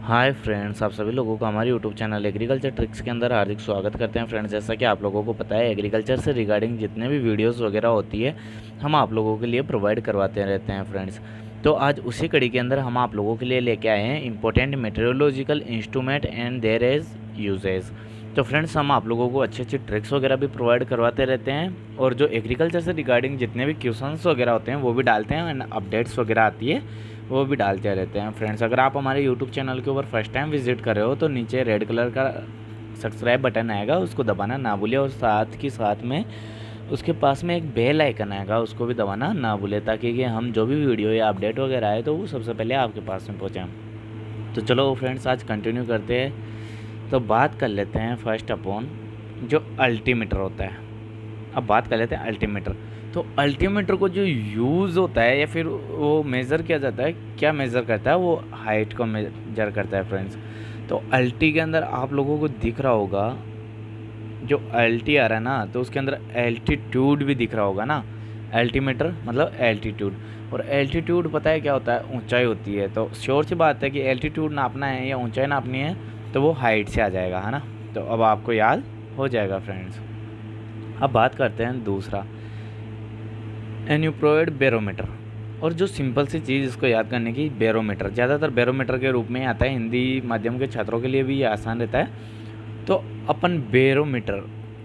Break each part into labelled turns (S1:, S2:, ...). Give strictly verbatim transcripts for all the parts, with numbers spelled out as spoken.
S1: Hi friends, आप सभी लोगों को हमारे यूट्यूब चैनल एग्रीकल्चर ट्रिक्स के अंदर हार्दिक स्वागत करते हैं। फ्रेंड्स, जैसा कि आप लोगों को पता है, एग्रीकल्चर से रिगार्डिंग जितने भी वीडियोस वगैरह होती है हम आप लोगों के लिए प्रोवाइड करवाते रहते हैं। फ्रेंड्स, तो आज उसी कड़ी के अंदर हम आप लोगों के लिए लेके आए हैं important metrological instrument and their uses यूजेज। तो फ्रेंड्स, हम आप लोगों को अच्छी अच्छी ट्रिक्स वगैरह भी प्रोवाइड करवाते रहते हैं और जो एग्रीकल्चर से रिगार्डिंग जितने भी क्वेश्चंस वगैरह होते हैं वो भी डालते हैं एंड अपडेट्स वगैरह आती है वो भी डालते रहते हैं। फ्रेंड्स, अगर आप हमारे यूट्यूब चैनल के ऊपर फर्स्ट टाइम विजिट कर रहे हो तो नीचे रेड कलर का सब्सक्राइब बटन आएगा, उसको दबाना ना भूलिए और साथ के साथ में उसके पास में एक बेल आइकन आएगा, उसको भी दबाना ना भूले ताकि कि हम जो भी वीडियो या अपडेट वगैरह आए तो वो सबसे पहले आपके पास में पहुँचे। तो चलो फ्रेंड्स, आज कंटिन्यू करते हैं। तो बात कर लेते हैं फर्स्ट अपॉन जो अल्टीमीटर होता है। अब बात कर लेते हैं अल्टीमीटर। तो अल्टीमीटर को जो यूज़ होता है या फिर वो मेज़र किया जाता है, क्या मेज़र करता है, वो हाइट को मेजर करता है। फ्रेंड्स, तो अल्टी के अंदर आप लोगों को दिख रहा होगा जो अल्टी आ रहा है ना, तो उसके अंदर एल्टीट्यूड भी दिख रहा होगा ना। अल्टीमीटर मतलब एल्टीट्यूड, और एल्टीट्यूड पता है क्या होता है, ऊंचाई होती है। तो श्योर सी बात है कि एल्टीट्यूड नापना है या ऊंचाई नापनी है तो वो हाइट से आ जाएगा, है ना। तो अब आपको याद हो जाएगा। फ्रेंड्स, अब बात करते हैं दूसरा एन्यूप्रोइड बैरोमीटर। और जो सिंपल सी चीज़ इसको याद करने की, बैरोमीटर ज़्यादातर बैरोमीटर के रूप में आता है, हिंदी माध्यम के छात्रों के लिए भी ये आसान रहता है। तो अपन बैरोमीटर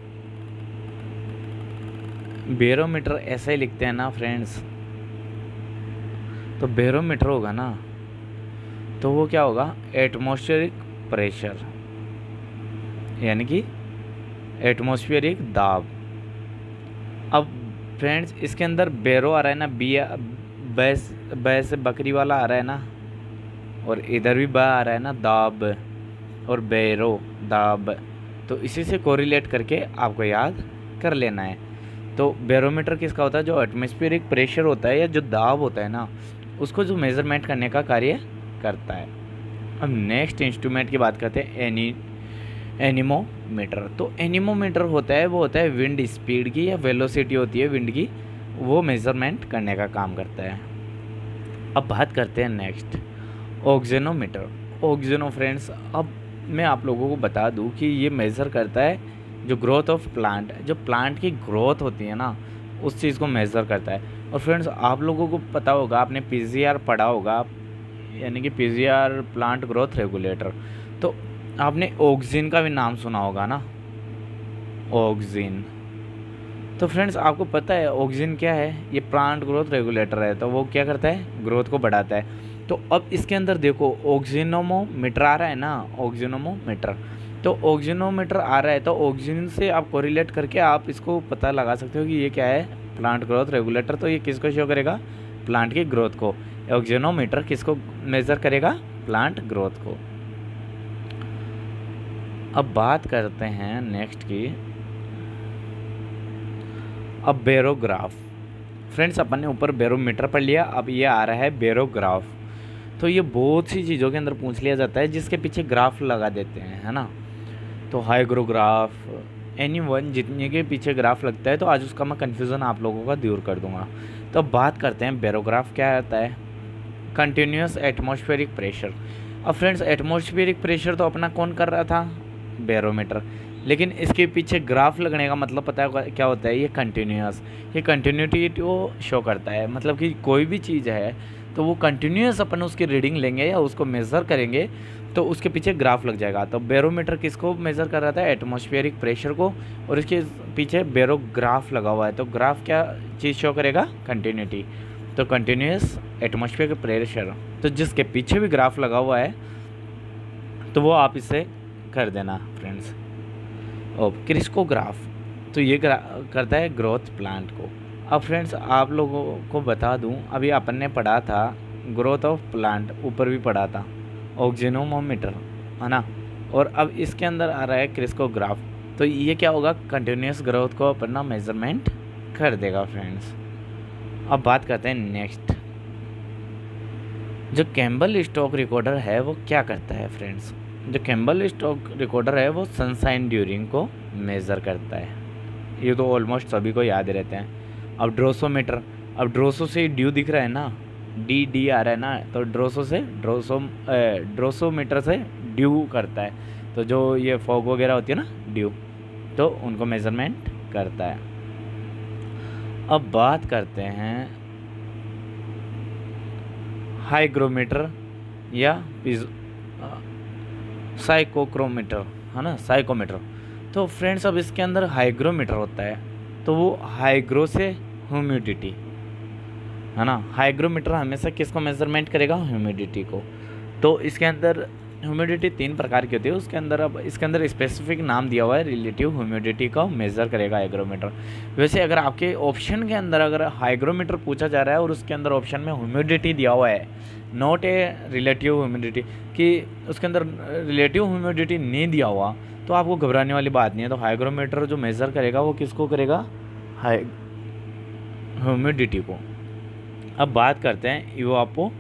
S1: बैरोमीटर ऐसे ही लिखते हैं ना फ्रेंड्स। तो बैरोमीटर होगा ना तो वो क्या होगा, एटमॉस्फेरिक प्रेशर यानी कि एटमॉस्फेरिक दाब। अब फ्रेंड्स, इसके अंदर बैरो आ रहा है ना, बी बैस बैस बकरी वाला आ रहा है ना, और इधर भी बा आ रहा है ना, दाब और बैरो दाब। तो इसी से कोरिलेट करके आपको याद कर लेना है। तो बैरोमीटर किसका होता है, जो एटमॉस्फेरिक प्रेशर होता है या जो दाब होता है ना, उसको जो मेज़रमेंट करने का कार्य करता है। अब नेक्स्ट इंस्ट्रूमेंट की बात करते हैं, एनी एनीमोमीटर। तो एनीमोमीटर होता है वो होता है विंड स्पीड की या वेलोसिटी होती है विंड की, वो मेज़रमेंट करने का काम करता है। अब बात करते हैं नेक्स्ट ऑक्सीजनोमीटर। ऑक्सीजनो फ्रेंड्स, अब मैं आप लोगों को बता दूं कि ये मेज़र करता है जो ग्रोथ ऑफ प्लांट, जो प्लांट की ग्रोथ होती है ना, उस चीज़ को मेज़र करता है। और फ्रेंड्स, आप लोगों को पता होगा, आपने पी जी आर पढ़ा होगा, यानी कि P G R plant growth regulator. तो आपने ऑक्सीजन का भी नाम सुना होगा ना, ऑक्सीजन। तो फ्रेंड्स, आपको पता है ऑक्सीजन क्या है, ये प्लांट ग्रोथ रेगुलेटर है। तो वो क्या करता है, ग्रोथ को बढ़ाता है। तो अब इसके अंदर देखो ऑक्सीजनोमीटर आ रहा है ना, ऑक्सीजनोमीटर। तो ऑक्सीजनोमीटर आ रहा है तो ऑक्सीजन से आप कोरिलेट करके आप इसको पता लगा सकते हो कि ये क्या है, प्लांट ग्रोथ रेगुलेटर। तो ये किसको शो करेगा, प्लांट की ग्रोथ को। ऑक्सीजनोमीटर किसको मेज़र करेगा, प्लांट ग्रोथ को। अब बात करते हैं नेक्स्ट की, अब बैरोग्राफ। फ्रेंड्स, अपन ने ऊपर बैरोमीटर पढ़ लिया, अब ये आ रहा है बैरोग्राफ। तो ये बहुत सी चीज़ों के अंदर पूछ लिया जाता है जिसके पीछे ग्राफ लगा देते हैं, है ना। तो हाइग्रोग्राफ, एनी वन जितने के पीछे ग्राफ लगता है, तो आज उसका मैं कन्फ्यूज़न आप लोगों का दूर कर दूंगा। तो अब बात करते हैं बैरोग्राफ क्या आता है, कंटिन्यूस एटमॉस्फेरिक प्रेशर। अब फ्रेंड्स, एटमॉस्फेरिक प्रेशर तो अपना कौन कर रहा था, बैरोमीटर, लेकिन इसके पीछे ग्राफ लगने का मतलब पता है क्या होता है, ये कंटिन्यूस, ये कंटिन्यूटी को शो करता है। मतलब कि कोई भी चीज़ है तो वो कंटिन्यूस अपन उसकी रीडिंग लेंगे या उसको मेज़र करेंगे तो उसके पीछे ग्राफ लग जाएगा। तो बैरोमीटर किसको मेज़र कर रहा था, एटमॉस्फेरिक प्रेशर को, और इसके पीछे बैरोग्राफ लगा हुआ है। तो ग्राफ क्या चीज़ शो करेगा, कंटिन्यूटी। तो कंटिन्यूस एटमॉस्फेरिक प्रेशर, तो जिसके पीछे भी ग्राफ लगा हुआ है तो वो आप इसे कर देना फ्रेंड्स। और क्रिस्कोग्राफ, तो ये करता है ग्रोथ प्लांट को। अब फ्रेंड्स, आप लोगों को बता दूं, अभी अपन ने पढ़ा था ग्रोथ ऑफ प्लांट, ऊपर भी पढ़ा था ऑक्सीजनोमीटर, है ना। और अब इसके अंदर आ रहा है क्रिस्कोग्राफ। तो ये क्या होगा, कंटिन्यूस ग्रोथ को अपना मेजरमेंट कर देगा फ्रेंड्स। अब बात करते हैं नेक्स्ट, जो कैम्बल स्टोक रिकॉर्डर है वो क्या करता है फ्रेंड्स। जो कैम्बल स्टोक रिकॉर्डर है वो सनसाइन ड्यूरिंग को मेज़र करता है, ये तो ऑलमोस्ट सभी को याद रहते हैं। अब ड्रोसोमीटर, अब ड्रोसो से ड्यू दिख रहा है ना, डी डी आ रहा है ना, तो ड्रोसो से ड्रोसो ड्रोसोमीटर से ड्यू करता है, तो जो ये फॉग वगैरह होती है ना ड्यू, तो उनको मेज़रमेंट करता है। अब बात करते हैं हाइग्रोमीटर या साइकोक्रोमीटर, है ना, साइकोमीटर। तो फ्रेंड्स अब इसके अंदर हाइग्रोमीटर होता है, तो वो हाइग्रो से ह्यूमिडिटी, है ना, हाइग्रोमीटर हमेशा किसको मेजरमेंट करेगा, ह्यूमिडिटी को। तो इसके अंदर ह्यूमिडिटी तीन प्रकार की होती है, उसके अंदर अब इसके अंदर स्पेसिफिक नाम दिया हुआ है, रिलेटिव ह्यूमिडिटी को मेज़र करेगा हाइग्रोमीटर। वैसे अगर आपके ऑप्शन के अंदर अगर हाइग्रोमीटर पूछा जा रहा है और उसके अंदर ऑप्शन में ह्यूमिडिटी दिया हुआ है, नॉट ए रिलेटिव ह्यूमिडिटी, कि उसके अंदर रिलेटिव ह्यूमिडिटी नहीं दिया हुआ, तो आपको घबराने वाली बात नहीं है। तो हाइग्रोमीटर जो मेज़र करेगा वो किसको करेगा, हाई ह्यूमिडिटी को। अब बात करते हैं इवापो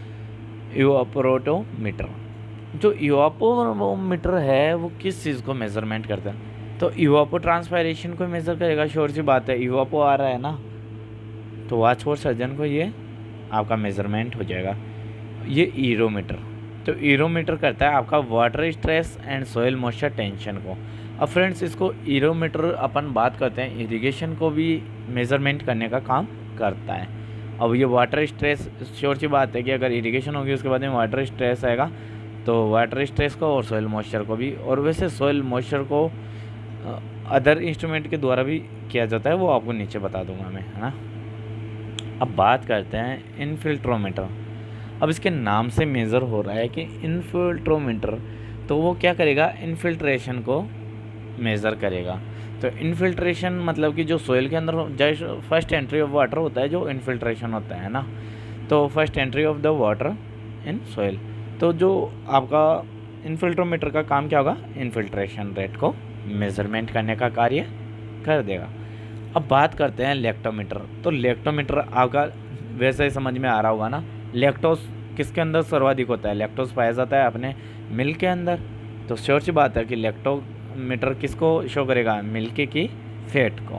S1: इवापोरेटोमीटर। जो इवापोमीटर है वो किस चीज़ को मेज़रमेंट करता है, तो इवापो ट्रांसपायरेशन को मेज़र करेगा, श्योर सी बात है, इवापो आ रहा है ना, तो वॉच फॉर सर्जन को ये आपका मेज़रमेंट हो जाएगा। ये ईरोमीटर, तो ईरोमीटर करता है आपका water stress and soil moisture tension को। अब फ्रेंड्स इसको ईरोमीटर अपन बात करते हैं, इरिगेशन को भी मेज़रमेंट करने का काम करता है। अब ये वाटर स्ट्रेस, श्योर सी बात है कि अगर इरिगेशन होगी उसके बाद में वाटर स्ट्रेस आएगा, तो वाटर स्ट्रेस को और सॉइल मॉइस्चर को भी। और वैसे सॉइल मॉइस्चर को अदर इंस्ट्रूमेंट के द्वारा भी किया जाता है, वो आपको नीचे बता दूंगा मैं, है ना। अब बात करते हैं इनफिल्ट्रोमीटर। अब इसके नाम से मेज़र हो रहा है कि इनफिल्ट्रोमीटर, तो वो क्या करेगा, इनफिल्ट्रेशन को मेज़र करेगा। तो इनफिल्ट्रेशन मतलब कि जो सोइल के अंदर just first entry of water होता है, जो इनफिल्ट्रेशन होता है ना, तो first entry of the water in soil. तो जो आपका इनफिल्ट्रोमीटर का काम क्या होगा, इनफिल्ट्रेशन रेट को मेज़रमेंट करने का कार्य कर देगा। अब बात करते हैं लेक्टोमीटर। तो लेक्टोमीटर आपका वैसे ही समझ में आ रहा होगा ना, लैक्टोज किसके अंदर सर्वाधिक होता है, लैक्टोज पाया जाता है अपने मिल्क के अंदर। तो श्योर सी बात है कि लैक्टोमीटर किसको शो करेगा, मिल्क की फैट को।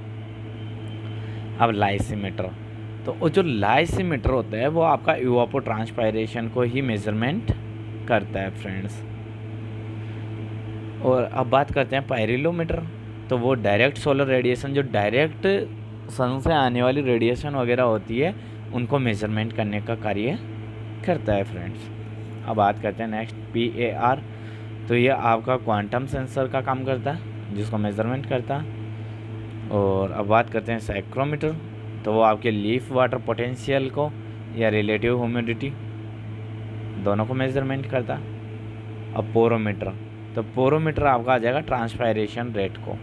S1: अब लाइसीमीटर, तो वो जो लाइसीमीटर होता है वो आपका इवापो ट्रांसपायरेशन को ही मेजरमेंट करता है फ्रेंड्स। और अब बात करते हैं पायरिलोमीटर। तो वो डायरेक्ट सोलर रेडिएशन, जो डायरेक्ट सन से आने वाली रेडिएशन वगैरह होती है, उनको मेजरमेंट करने का कार्य करता है फ्रेंड्स। अब बात करते हैं नेक्स्ट पी ए आर। तो ये आपका क्वांटम सेंसर का काम करता है, जिसको मेजरमेंट करता है। और अब बात करते हैं साइक्रोमीटर। तो वो आपके लीफ वाटर पोटेंशियल को या रिलेटिव ह्यूमिडिटी दोनों को मेजरमेंट करता है। अब पोरोमीटर, तो पोरोमीटर आपका आ जाएगा ट्रांसपायरेशन रेट को।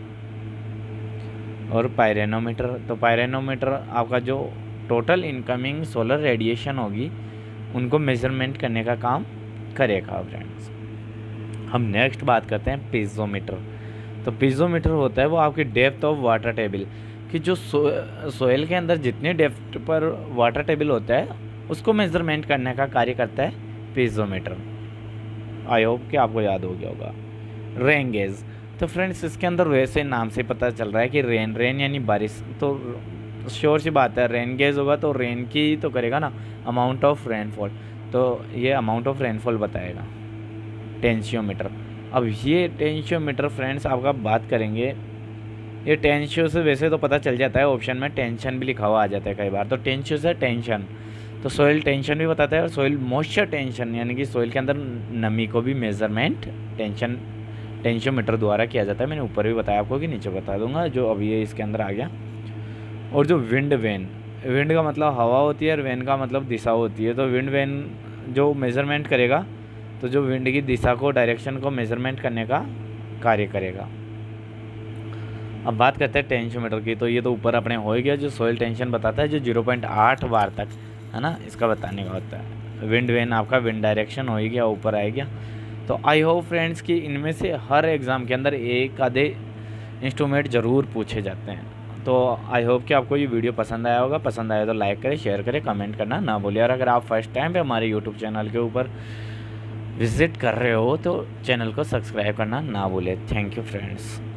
S1: और पायरेनोमीटर, तो पायरेनोमीटर आपका जो टोटल इनकमिंग सोलर रेडिएशन होगी उनको मेजरमेंट करने का काम करेगा फ्रेंड्स। हम नेक्स्ट बात करते हैं पीज़ोमीटर। तो पीज़ोमीटर होता है वो आपकी डेप्थ ऑफ वाटर टेबल, कि जो सो, सोयल के अंदर जितने डेप्थ पर वाटर टेबल होता है उसको मेजरमेंट करने का कार्य करता है पीज़ोमीटर। आई होप कि आपको याद हो गया होगा। रेन गेज, तो फ्रेंड्स इसके अंदर वैसे नाम से पता चल रहा है कि रेन रेन यानी बारिश, तो श्योर सी बात है रेन गेज होगा तो रेन की तो करेगा ना, अमाउंट ऑफ रेनफॉल, तो ये अमाउंट ऑफ रेनफॉल बताएगा। टेंशियोमीटर, अब ये टेंशियोमीटर फ्रेंड्स आपका बात करेंगे, ये टेंशियो से वैसे तो पता चल जाता है, ऑप्शन में टेंशन भी लिखा हुआ आ जाता है कई बार, तो टेंशियो से टेंशन, तो सोइल टेंशन भी बताता है और सोइल मॉइस्चर टेंशन यानी कि सोइल के अंदर नमी को भी मेजरमेंट टेंशन टेंशियोमीटर द्वारा किया जाता है। मैंने ऊपर भी बताया आपको कि नीचे बता दूंगा, जो अब ये इसके अंदर आ गया। और जो विंड वेन, विंड का मतलब हवा होती है और वेन का मतलब दिशा होती है, तो विंड वेन जो मेज़रमेंट करेगा, तो जो विंड की दिशा को, डायरेक्शन को मेज़रमेंट करने का कार्य करेगा। अब बात करते हैं टेंशियोमीटर की। तो ये तो ऊपर अपने हो ही गया, जो सोइल टेंशन बताता है, जो ज़ीरो पॉइंट आठ बार तक, है ना, इसका बताने का होता है। विंड वेन आपका विंड डायरेक्शन हो ही गया, ऊपर आ गया। तो आई होप फ्रेंड्स कि इनमें से हर एग्ज़ाम के अंदर एक आधे इंस्ट्रूमेंट ज़रूर पूछे जाते हैं। तो आई होप कि आपको ये वीडियो पसंद आया होगा। पसंद आया तो लाइक करें, शेयर करें, कमेंट करना ना भूलिए। और अगर आप फर्स्ट टाइम पे हमारे यूट्यूब चैनल के ऊपर विज़िट कर रहे हो तो चैनल को सब्सक्राइब करना ना भूलें। Thank you friends.